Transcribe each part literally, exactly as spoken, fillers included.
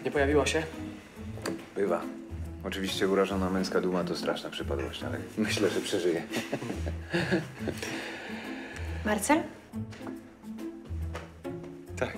Nie pojawiła się? Bywa. Oczywiście urażona męska duma to straszna przypadłość, ale myślę, że przeżyje. Marcel? Tak.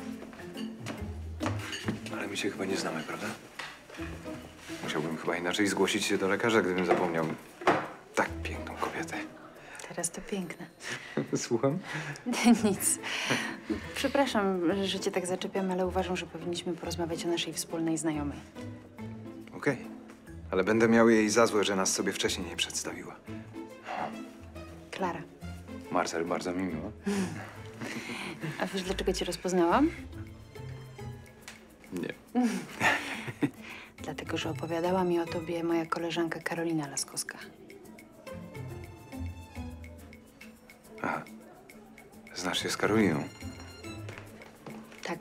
Ale my się chyba nie znamy, prawda? Musiałbym chyba inaczej zgłosić się do lekarza, gdybym zapomniał tak piękną kobietę. Teraz to piękne. Słucham? Nic. Przepraszam, że cię tak zaczepiam, ale uważam, że powinniśmy porozmawiać o naszej wspólnej znajomej. Okej. Ale będę miał jej za złe, że nas sobie wcześniej nie przedstawiła. Klara. Marcel, bardzo mi miło. A wiesz, dlaczego cię rozpoznałam? Nie. Dlatego, że opowiadała mi o tobie moja koleżanka Karolina Laskowska. Aha. Znasz się z Karoliną? Tak.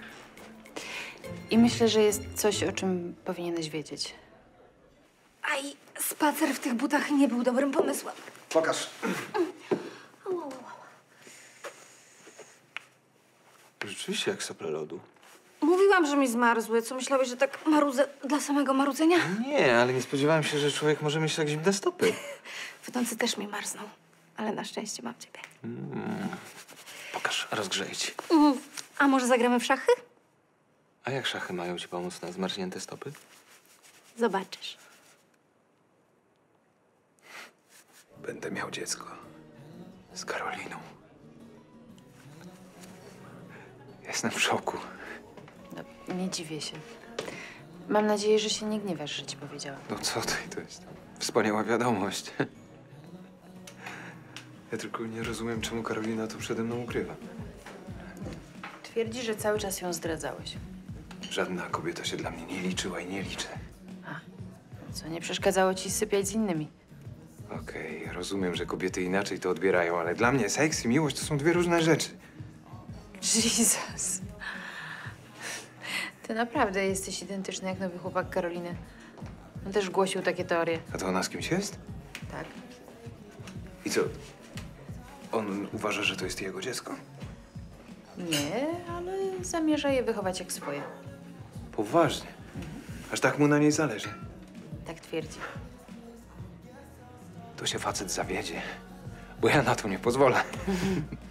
I myślę, że jest coś, o czym powinieneś wiedzieć. Aj, spacer w tych butach nie był dobrym pomysłem. Pokaż. Rzeczywiście jak sople lodu. Mówiłam, że mi zmarzły. Co, myślałeś, że tak marudzę dla samego marudzenia? Nie, ale nie spodziewałem się, że człowiek może mieć tak zimne stopy. W nocy też mi marzną, ale na szczęście mam ciebie. Pokaż, rozgrzeję ci. Mm. A może zagramy w szachy? A jak szachy mają ci pomóc na zmarznięte stopy? Zobaczysz. Będę miał dziecko. Z Karoliną. Jestem w szoku. No, nie dziwię się. Mam nadzieję, że się nie gniewasz, że ci powiedziałam. No co ty, to jest wspaniała wiadomość. Ja tylko nie rozumiem, czemu Karolina to przede mną ukrywa. Twierdzi, że cały czas ją zdradzałeś. Żadna kobieta się dla mnie nie liczyła i nie liczy. A, co nie przeszkadzało ci sypiać z innymi? Okej, rozumiem, że kobiety inaczej to odbierają, ale dla mnie seks i miłość to są dwie różne rzeczy. Jezus. Ty naprawdę jesteś identyczny jak nowy chłopak Karoliny. On też głosił takie teorie. A to ona z kimś jest? Tak. I co? On uważa, że to jest jego dziecko? Nie, ale zamierza je wychować jak swoje. Poważnie. Aż tak mu na niej zależy. Tak twierdzi. To się facet zawiedzie, bo ja na to nie pozwolę.